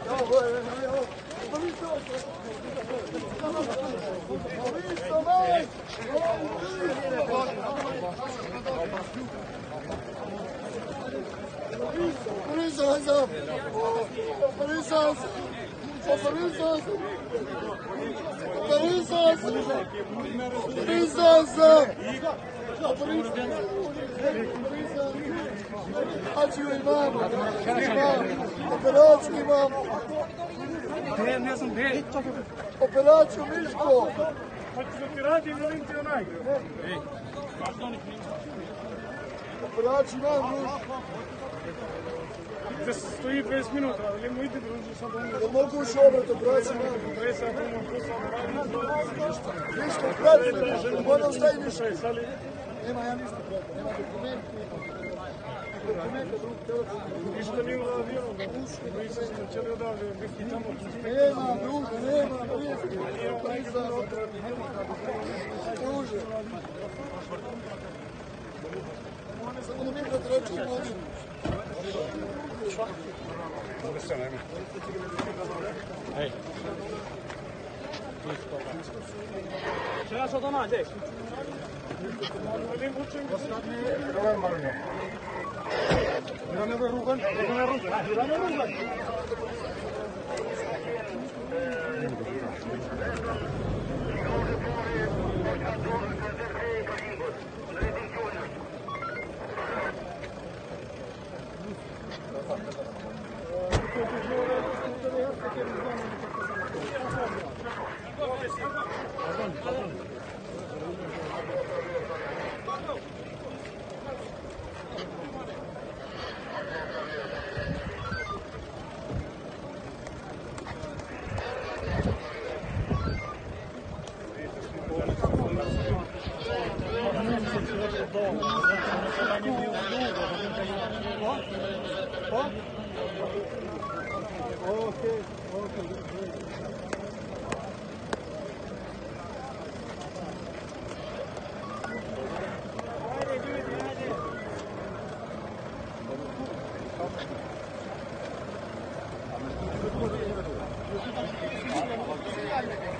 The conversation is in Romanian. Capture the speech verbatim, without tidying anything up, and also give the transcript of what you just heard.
Operaciju imam, imam, operaciju imam. Operaciju Miško. Hoćeš da ti radim, volim ti onaj. Operaciju imam, druž. Da se stoji dvadeset minuta, ali mu ide druži sad ono. Da mogu ući obrat, operaciju imam. dvadeset minuta, posao radim. Miško, prati me, moram stavi Miško. Nema, ja ništa prati, nema dokumenti. Dokumenta drug telefon. Ništa nije uradio, da ušli, nisam se načeli odavde, neki tamo. Nema, druže, nema, bliski. Druže. Samo da mi pretračimo ovdje. Ovdje se nema. Ej. Čega se od ona, gdje? Hirame rugan, hirame rugan, hirame rugan. Okay, okay, great. Thank you.